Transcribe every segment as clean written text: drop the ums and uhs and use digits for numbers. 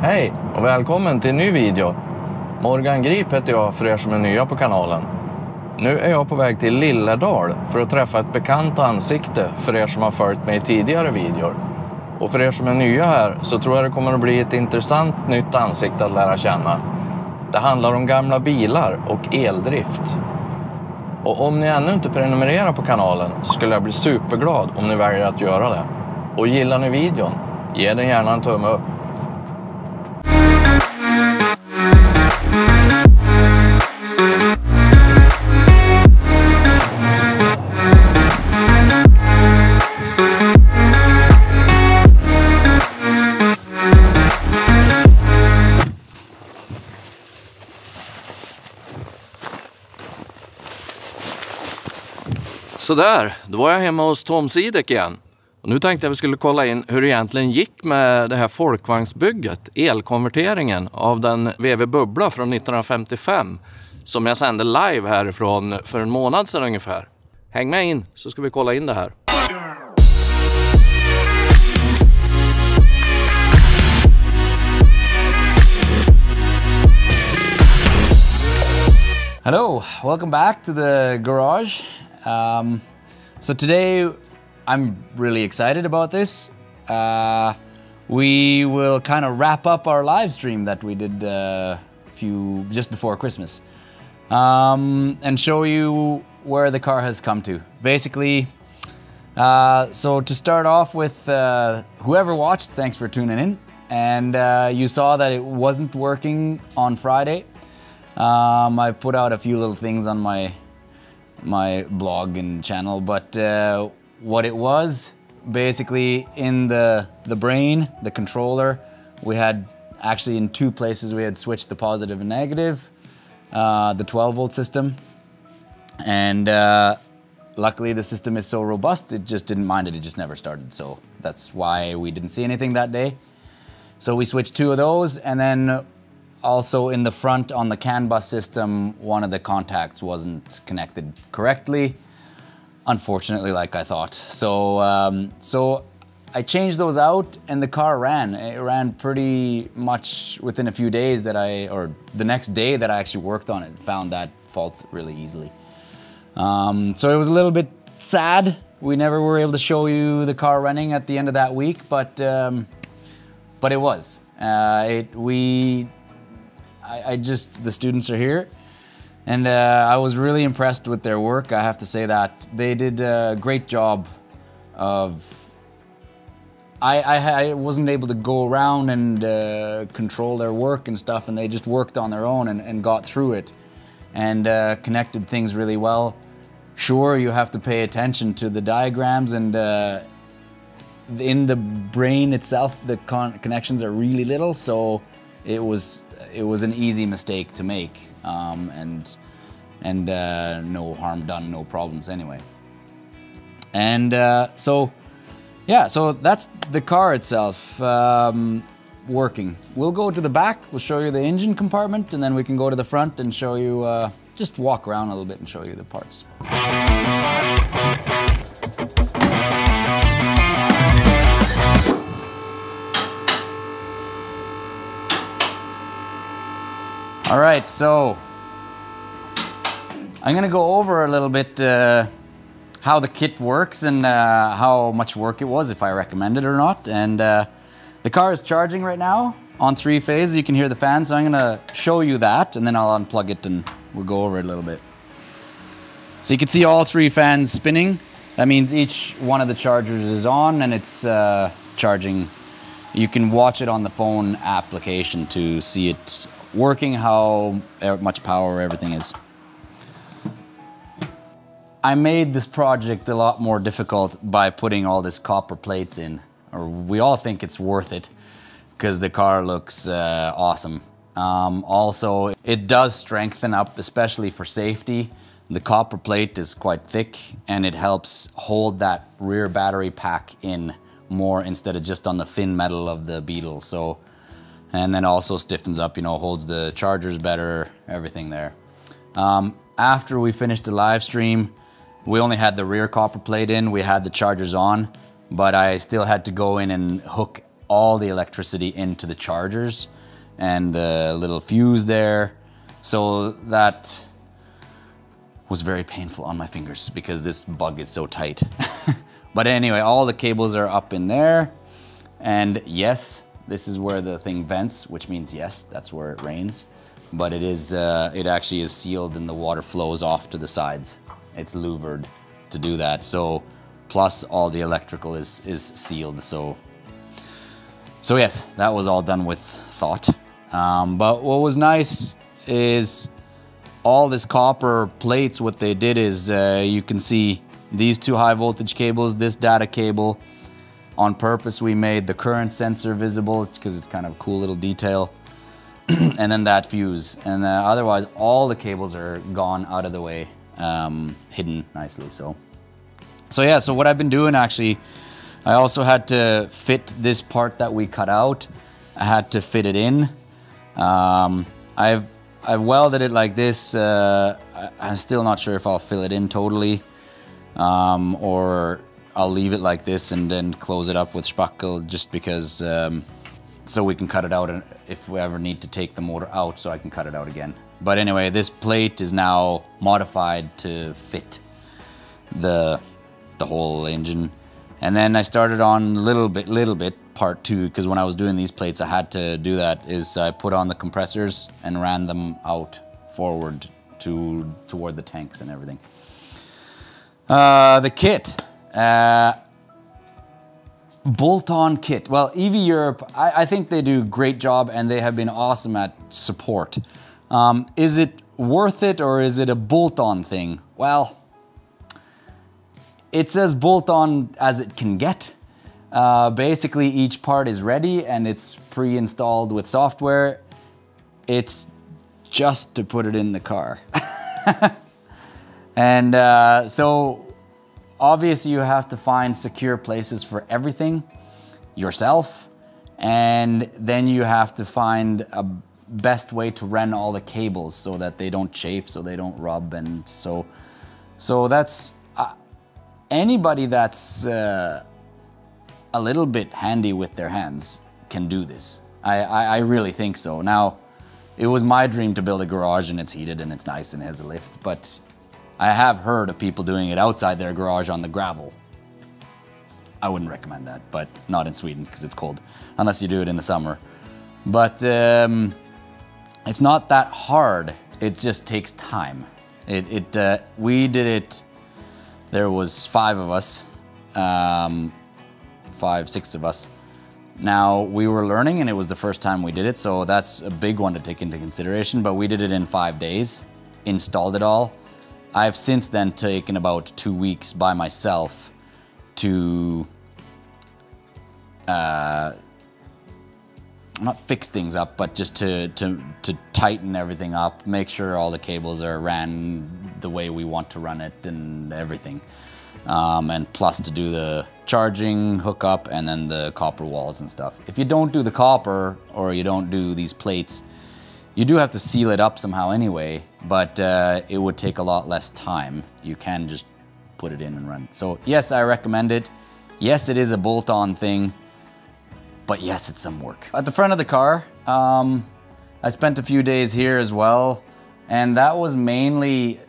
Hej och välkommen till en ny video. Morgan Grip heter jag för er som är nya på kanalen. Nu är jag på väg till Lilledal för att träffa ett bekant ansikte för er som har följt mig i tidigare videor. Och för er som är nya här så tror jag det kommer att bli ett intressant nytt ansikte att lära känna. Det handlar om gamla bilar och eldrift. Och om ni ännu inte prenumererar på kanalen så skulle jag bli superglad om ni väljer att göra det. Och gillar ni videon, ge den gärna en tumme upp. Så där, då var jag hemma hos Tom Sidek igen. Och nu tänkte jag att vi skulle kolla in hur det egentligen gick med det här folkvagnsbygget, elkonverteringen av den VW Bubbla från 1955 som jag sände live härifrån för en månad sedan ungefär. Häng med in så ska vi kolla in det här. Hello, welcome back to the garage. So today I'm really excited about this. We will kind of wrap up our live stream that we did just before Christmas and show you where the car has come to. Basically, so to start off with, whoever watched, thanks for tuning in. And you saw that it wasn't working on Friday. I put out a few little things on my blog and channel, but what it was basically in the brain, the controller, we had actually in two places we had switched the positive and negative, the 12-volt system, and luckily the system is so robust it just didn't mind it, it just never started, so that's why we didn't see anything that day. So we switched two of those, and then also in the front on the CAN bus system, one of the contacts wasn't connected correctly, unfortunately, like I thought. So so I changed those out and the car ran. It ran pretty much within a few days or the next day that I actually worked on it, found that fault really easily. So it was a little bit sad. We never were able to show you the car running at the end of that week, but it was. The students are here, and I was really impressed with their work. I have to say that they did a great job of. I wasn't able to go around and control their work and stuff, and they just worked on their own and got through it, and connected things really well. Sure, you have to pay attention to the diagrams, and in the brain itself, the connections are really little, so it was an easy mistake to make, and no harm done, no problems anyway. And so that's the car itself working. We'll go to the back, we'll show you the engine compartment, and then we can go to the front and show you, just walk around a little bit and show you the parts. All right, so I'm gonna go over a little bit how the kit works and how much work it was, if I recommend it or not. And the car is charging right now on 3 phases. You can hear the fan, so I'm gonna show you that, and then I'll unplug it and we'll go over it a little bit. So you can see all 3 fans spinning. That means each one of the chargers is on and it's charging. You can watch it on the phone application to see it working, how much power everything is. I made this project a lot more difficult by putting all this copper plates in. Or we all think it's worth it because the car looks awesome. Also, it does strengthen up, especially for safety. The copper plate is quite thick and it helps hold that rear battery pack in more instead of just on the thin metal of the Beetle. So. And then also stiffens up, holds the chargers better, everything there. After we finished the live stream, we only had the rear copper plate in, we had the chargers on, but I still had to go in and hook all the electricity into the chargers and the little fuse there. So that was very painful on my fingers because this bug is so tight. But anyway, all the cables are up in there. And yes, this is where the thing vents, which means yes, that's where it rains. But it actually is sealed and the water flows off to the sides. It's louvered to do that. So plus all the electrical is sealed. So yes, that was all done with thought. But what was nice is all this copper plates, what they did is you can see these two high voltage cables, this data cable. On purpose, we made the current sensor visible because it's kind of a cool little detail. And then that fuse. And otherwise, all the cables are gone out of the way, hidden nicely. So yeah, so what I've been doing actually, I also had to fit this part that we cut out. I had to fit it in. I've welded it like this. I'm still not sure if I'll fill it in totally, or I'll leave it like this and then close it up with spackle just because, so we can cut it out if we ever need to take the motor out, so I can cut it out again. But anyway, this plate is now modified to fit the whole engine. And then I started on little bit part 2, because when I was doing these plates, I had to do that, is I put on the compressors and ran them out forward toward the tanks and everything. The kit. Bolt-on kit. Well, EV Europe, I think they do a great job and they have been awesome at support. Is it worth it or is it a bolt-on thing? Well, it's as bolt-on as it can get. Basically, each part is ready and it's pre-installed with software. It's just to put it in the car. And so obviously you have to find secure places for everything yourself, and then you have to find a best way to run all the cables so that they don't chafe, so they don't rub, and so that's anybody that's a little bit handy with their hands can do this. I really think so. Now, it was my dream to build a garage and it's heated and it's nice and it has a lift, but I have heard of people doing it outside their garage on the gravel. I wouldn't recommend that, but not in Sweden because it's cold, unless you do it in the summer. But it's not that hard. It just takes time. We did it, there was 5 of us, 6 of us. Now, we were learning and it was the first time we did it, so that's a big one to take into consideration, but we did it in 5 days, installed it all. I've since then taken about 2 weeks by myself to not fix things up, but just to tighten everything up, make sure all the cables are ran the way we want to run it and everything. And plus to do the charging, hookup, and then the copper walls and stuff. If you don't do the copper or you don't do these plates, you do have to seal it up somehow anyway, but it would take a lot less time. You can just put it in and run. So yes, I recommend it. Yes, it is a bolt-on thing, but yes, it's some work. At the front of the car, I spent a few days here as well, and that was mainly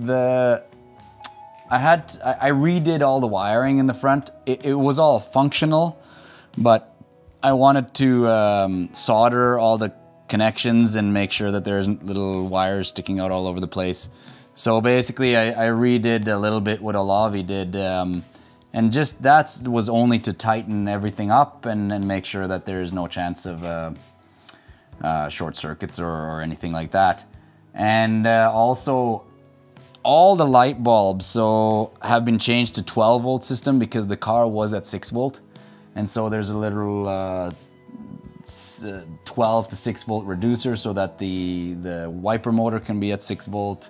I redid all the wiring in the front. It was all functional, but I wanted to solder all the connections and make sure that there isn't little wires sticking out all over the place. So basically I redid a little bit what Olavi did, and just that was only to tighten everything up and make sure that there is no chance of short circuits or anything like that. And also all the light bulbs have been changed to 12 volt system because the car was at 6 volt, and so there's a literal 12 to 6 volt reducer so that the wiper motor can be at 6 volt.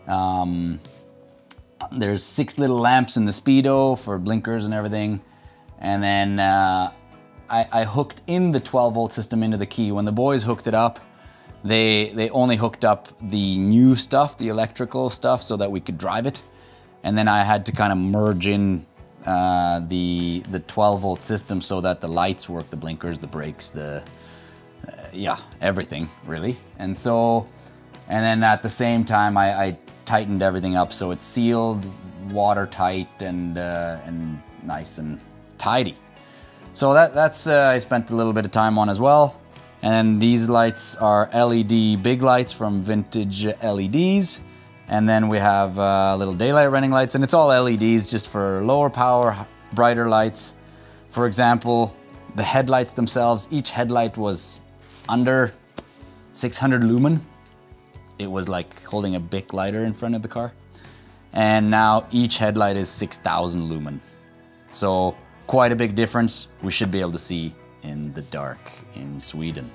There's 6 little lamps in the speedo for blinkers and everything. And then I hooked in the 12 volt system into the key. When the boys hooked it up, they only hooked up the new stuff, the electrical stuff, so that we could drive it. And then I had to kind of merge in the 12-volt system so that the lights work, the blinkers, the brakes, the yeah, everything really. And then at the same time I tightened everything up so it's sealed, watertight, and nice and tidy. So that's I spent a little bit of time on as well. And then these lights are LED big lights from Vintage LEDs. And then we have little daylight running lights, and it's all LEDs just for lower power, brighter lights. For example, the headlights themselves, each headlight was under 600 lumen. It was like holding a Bic lighter in front of the car. And now each headlight is 6,000 lumen. So quite a big difference. We should be able to see in the dark in Sweden.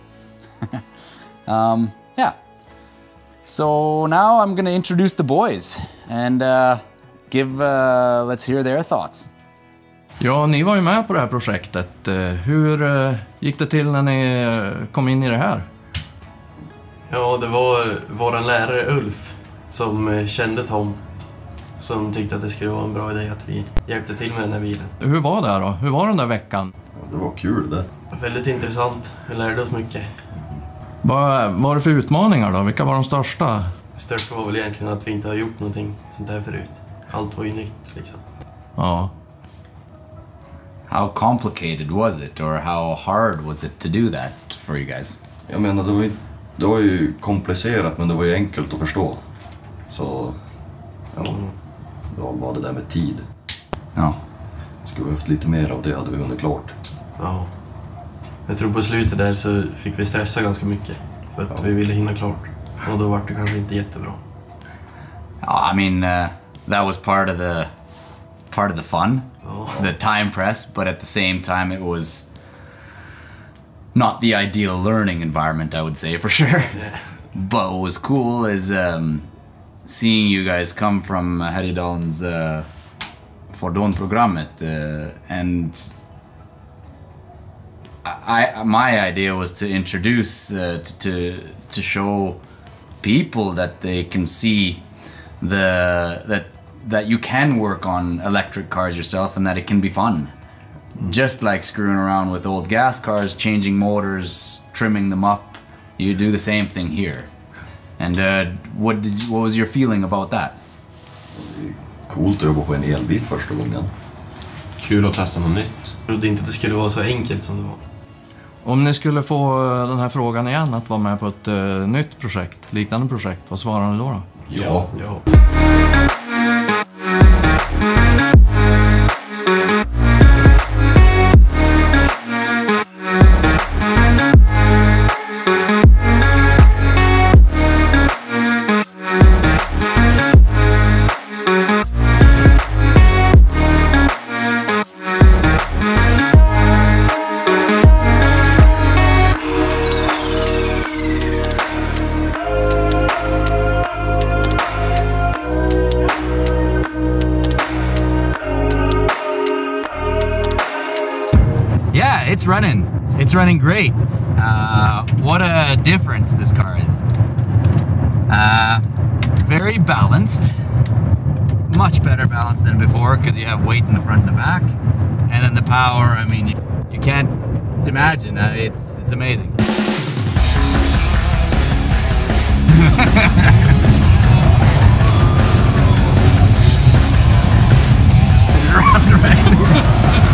Yeah. So now I'm gonna introduce the boys and let's hear their thoughts. Ja, ni var ju med på det här projektet. Hur gick det till när ni kom in i det här? Ja, det var våran lärare Ulf som kände Tom, som tyckte att det skulle vara en bra idé att vi hjälpte till med den här bilen. Hur var det då? Hur var den där veckan? Ja, det var kul det. Det var väldigt intressant. Vi lärde oss mycket. Vad var det för utmaningar då? Vilka var de största? Det största var väl egentligen att vi inte har gjort någonting sånt här förut. Allt var ju nytt liksom. Ja. How complicated was it, or how hard was it to do that for you guys? Jag menar, det var ju komplicerat, men det var ju enkelt att förstå. Så ja, det var bara det där med tid. Ja. Skulle vi haft lite mer av det hade vi hunnit klart. Ja. Jag tror på slutet där så fick vi stressa ganska mycket för att vi ville hinna klart. Och då var det kanske inte jättebra. I mean, that was part of the fun, the time press, but at the same time it was not the ideal learning environment, I would say, for sure. Yeah. But what was cool is seeing you guys come from Härjedalens Fordonprogrammet, and my idea was to introduce to show people that they can see that you can work on electric cars yourself and that it can be fun. Just like screwing around with old gas cars, changing motors, trimming them up, you do the same thing here. And what was your feeling about that? Coolt att jobba på en elbil första gången. Kul att testa något nytt. Jag trodde inte att det skulle vara så enkelt som det var. Om ni skulle få den här frågan igen, att vara med på ett nytt projekt, liknande projekt, vad svarar ni då? Ja. It's running. It's running great. What a difference this car is. Very balanced. Much better balanced than before because you have weight in the front and the back. And then the power, I mean, you can't imagine. It's amazing. Spin it around directly.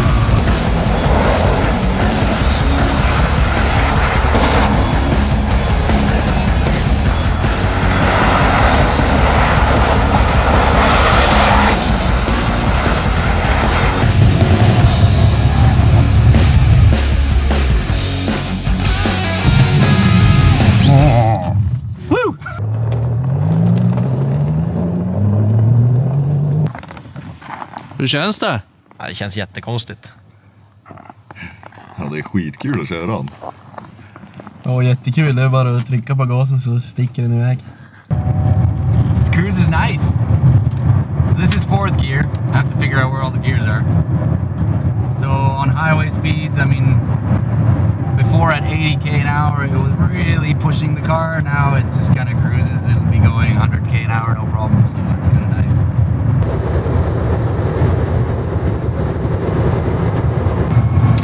Hur känns det? Ja, det känns jättekonstigt. Ja, det är skitkul att köra den. Ja, jättekul. Det är bara att trycka på gasen så sticker den iväg. This cruise is nice. So this is fourth gear. I have to figure out where all the gears are. So on highway speeds, I mean, before at 80k an hour, it was really pushing the car. Now it just kind of cruises. It'll be going 100k an hour, no problem. So it's kind of nice.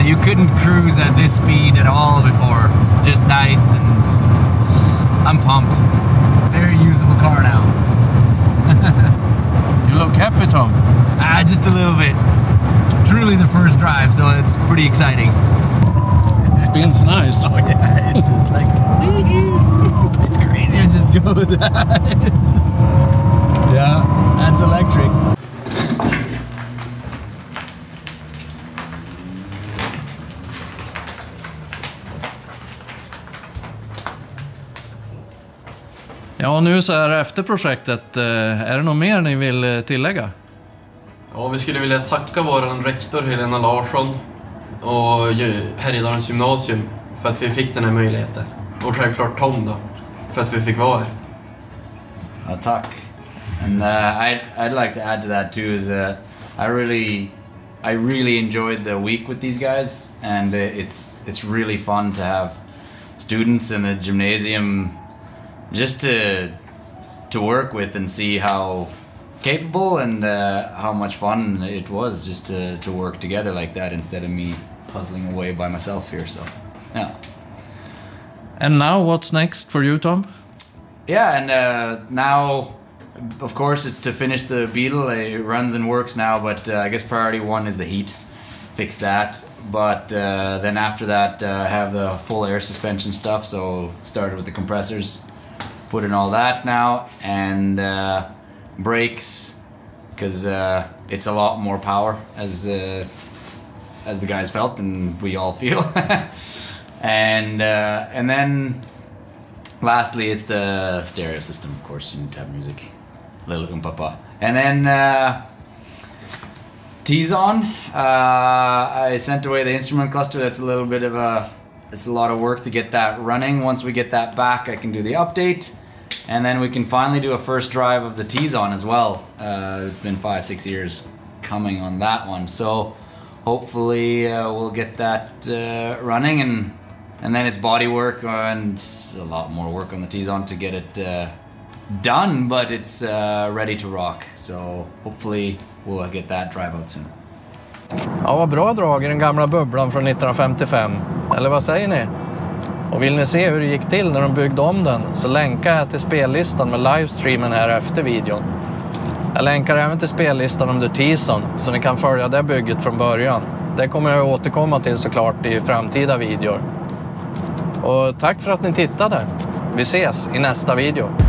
you couldn't cruise at this speed at all before. Just nice, and I'm pumped. Very usable car now. You look happy, Tom. Just a little bit. Truly the first drive, so it's pretty exciting. It spins nice. Oh yeah, it's just like it's crazy. It just goes. It's just, yeah, that's electric. Ja, nu så här efter projektet, är det något mer ni vill tillägga? Ja, vi skulle vilja tacka vår rektor Helena Larsson och Härjedalens gymnasium för att vi fick den här möjligheten. Och självklart Tom då, för att vi fick vara här. Tack. And I'd like to add to that too is I really enjoyed the week with these guys, and it's really fun to have students in the gymnasium just to work with and see how capable and how much fun it was just to work together like that instead of me puzzling away by myself here. So yeah. And now what's next for you, Tom? Yeah, and now, of course, it's to finish the Beetle. It runs and works now, but I guess priority one is the heat. Fix that. But then after that, have the full air suspension stuff. So started with the compressors, put in all that now, and brakes, because it's a lot more power, as the guys felt and we all feel. And then lastly, it's the stereo system, of course. You need to have music. Little papa. And then T-Zone. I sent away the instrument cluster. That's a little bit of it's a lot of work to get that running. Once we get that back, I can do the update. And then we can finally do a first drive of the T-Zone as well. It's been 5-6 years coming on that one. So hopefully we'll get that running, and then it's body work and a lot more work on the T-Zone to get it done, but it's ready to rock. So hopefully we'll get that drive out soon. Ja, vad bra drag i den gamla bubblan från 1955. Eller vad säger ni? Och vill ni se hur det gick till när de byggde om den, så länkar jag till spellistan med livestreamen här efter videon. Jag länkar även till spellistan under T-Zone, så ni kan följa det bygget från början. Det kommer jag återkomma till såklart i framtida videor. Och tack för att ni tittade. Vi ses i nästa video.